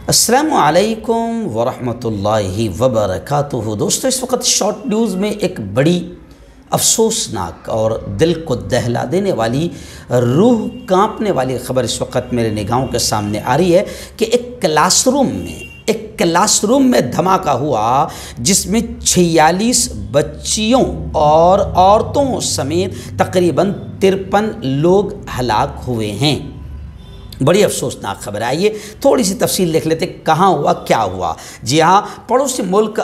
السلام علیکم ورحمۃ اللہ وبرکاتہ۔ دوستو، اس وقت شارٹ نیوز میں ایک بڑی افسوسناک اور دل کو دہلا دینے والی، روح کانپنے والی خبر اس وقت میرے نگاہوں کے سامنے آ رہی ہے کہ ایک کلاس روم میں دھماکہ ہوا جس میں 46 بچیوں اور عورتوں سمیت تقریباً 53 لوگ ہلاک ہوئے ہیں۔ بڑی افسوسناک خبر ہے۔ آئیے تھوڑی سی تفصیل دیکھ لیتے کہاں ہوا، کیا ہوا۔ جی ہاں، پڑوسی ملک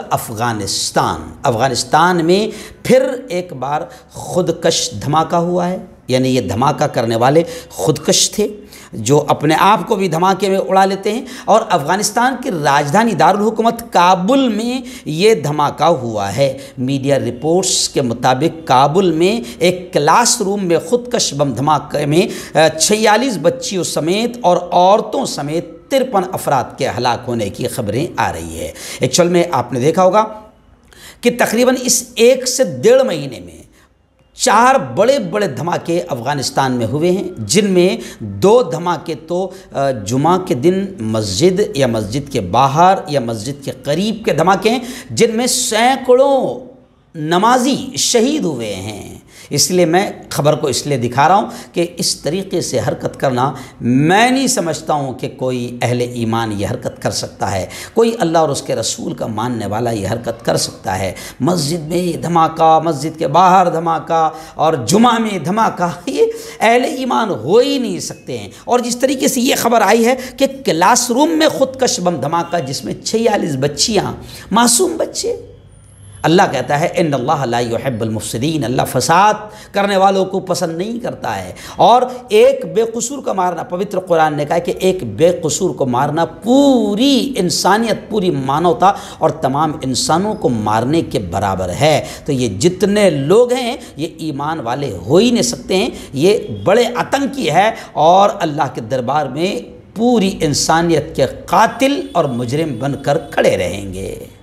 افغانستان میں پھر ایک بار خودکش دھماکہ ہوا ہے۔ یعنی یہ دھماکہ کرنے والے خودکش تھے جو اپنے آپ کو بھی دھماکے میں اڑا لیتے ہیں، اور افغانستان کی راجدھانی دارالحکومت کابل میں یہ دھماکہ ہوا ہے۔ میڈیا رپورٹس کے مطابق کابل میں ایک کلاس روم میں خودکش بم دھماکے میں 46 بچیوں سمیت اور عورتوں سمیت 53 افراد کے ہلاک ہونے کی خبریں آ رہی ہے۔ ایکچوئل میں آپ نے دیکھا ہوگا کہ تقریباً اس 1 سے 1.5 مہینے میں 4 بڑے بڑے دھماکے افغانستان میں ہوئے ہیں، جن میں 2 دھماکے تو جمعہ کے دن مسجد یا مسجد کے باہر یا مسجد کے قریب کے دھماکے ہیں، جن میں سینکڑوں نمازی شہید ہوئے ہیں۔ اس لیے میں خبر کو اس لیے دکھا رہا ہوں کہ اس طریقے سے حرکت کرنا، میں نہیں سمجھتا ہوں کہ کوئی اہل ایمان یہ حرکت کر سکتا ہے، کوئی اللہ اور اس کے رسول کا ماننے والا یہ حرکت کر سکتا ہے۔ مسجد میں دھماکہ، مسجد کے باہر دھماکہ اور جمعہ میں دھماکہ، یہ اہل ایمان ہو ہی نہیں سکتے ہیں۔ اور جس طریقے سے یہ خبر آئی ہے کہ کلاس روم میں خودکش بم دھماکہ جس میں 46 بچیاں، معصوم بچے۔ اللہ کہتا ہے ان اللہ لا يحب المفسدین، اللہ فساد کرنے والوں کو پسند نہیں کرتا ہے۔ اور ایک بے قصور کا مارنا، پوتر قرآن نے کہا کہ ایک بے قصور کو مارنا پوری انسانیت، پوری مانوتا اور تمام انسانوں کو مارنے کے برابر ہے۔ تو یہ جتنے لوگ ہیں یہ ایمان والے ہو ہی نہیں سکتے ہیں، یہ بڑے آتنکی ہے اور اللہ کے دربار میں پوری انسانیت کے قاتل اور مجرم بن کر کھڑے رہیں گے۔